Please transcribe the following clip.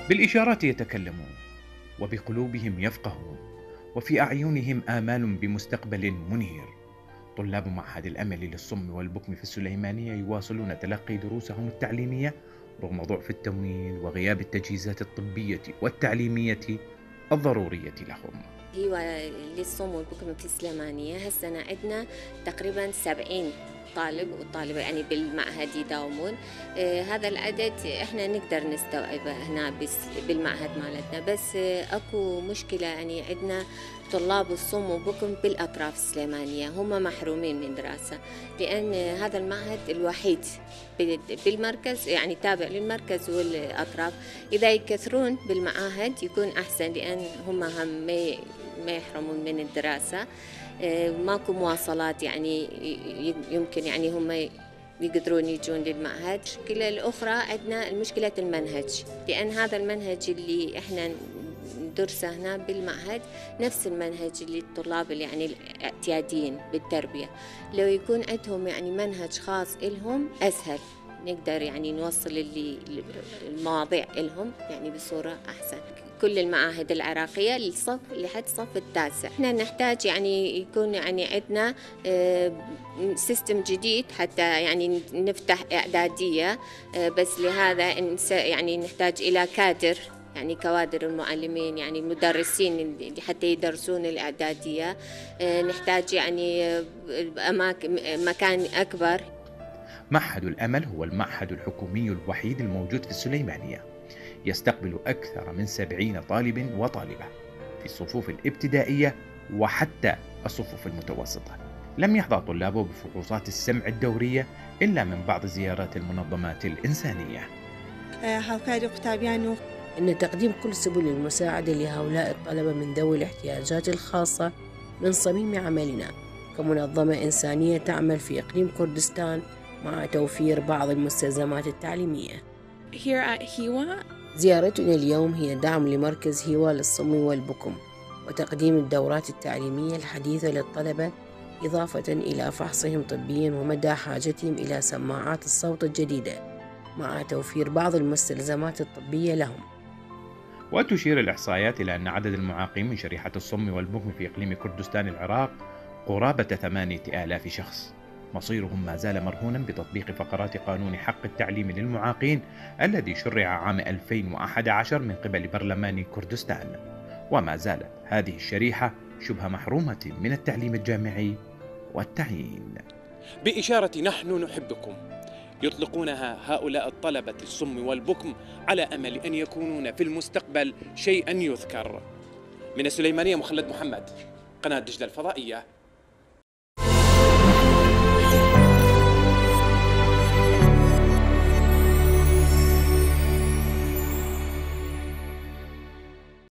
بالإشارات يتكلمون، وبقلوبهم يفقهون، وفي أعينهم آمال بمستقبل منير. طلاب معهد الأمل للصم والبكم في السليمانية يواصلون تلقي دروسهم التعليمية رغم ضعف التمويل وغياب التجهيزات الطبية والتعليمية الضرورية لهم. هو للصم والبكم في السليمانية هالسنة عندنا تقريبا 70 طالب وطالبة يعني بالمعهد يداومون. هذا العدد احنا نقدر نستوعبه هنا بالمعهد مالتنا، بس اكو مشكلة يعني عندنا طلاب الصم وبكم بالأطراف السليمانية هم محرومين من دراسة، لأن هذا المعهد الوحيد بالمركز يعني تابع للمركز والأطراف. إذا يكثرون بالمعاهد يكون أحسن، لأن هم ما يحرمون من الدراسة. ماكو مواصلات يعني يمكن يعني هم يقدرون يجون للمعهد. المشكلة الأخرى عندنا مشكلة المنهج، لأن هذا المنهج اللي احنا ندرسه هنا بالمعهد نفس المنهج اللي الطلاب اللي يعني الاعتياديين بالتربية. لو يكون عندهم يعني منهج خاص إلهم أسهل، نقدر يعني نوصل المواضيع إلهم يعني بصورة أحسن. كل المعاهد العراقية لحد الصف التاسع. احنا نحتاج يعني يكون يعني عندنا سيستم جديد حتى يعني نفتح إعدادية، بس لهذا يعني نحتاج إلى كادر، يعني كوادر المعلمين يعني المدرسين اللي حتى يدرسون الإعدادية. نحتاج يعني مكان أكبر. معهد الأمل هو المعهد الحكومي الوحيد الموجود في السليمانية، يستقبل أكثر من 70 طالب وطالبة في الصفوف الابتدائية وحتى الصفوف المتوسطة. لم يحظى طلابه بفحوصات السمع الدورية إلا من بعض زيارات المنظمات الإنسانية. إن تقديم كل سبل المساعدة لهؤلاء الطلبة من ذوي الاحتياجات الخاصة من صميم عملنا كمنظمة إنسانية تعمل في إقليم كردستان، مع توفير بعض المستلزمات التعليمية. زيارتنا اليوم هي دعم لمركز هيوا للصم والبكم وتقديم الدورات التعليمية الحديثة للطلبة، إضافة إلى فحصهم طبيا ومدى حاجتهم إلى سماعات الصوت الجديدة، مع توفير بعض المستلزمات الطبية لهم. وتشير الإحصائيات إلى أن عدد المعاقين من شريحة الصم والبكم في إقليم كردستان العراق قرابة 8000 شخص. مصيرهم ما زال مرهونا بتطبيق فقرات قانون حق التعليم للمعاقين الذي شرع عام 2011 من قبل برلمان كردستان، وما زالت هذه الشريحة شبه محرومة من التعليم الجامعي والتعيين. بإشارة نحن نحبكم يطلقونها هؤلاء الطلبة الصم والبكم على أمل أن يكونون في المستقبل شيئا يذكر. من السليمانية، مخلد محمد، قناة دجلة الفضائية.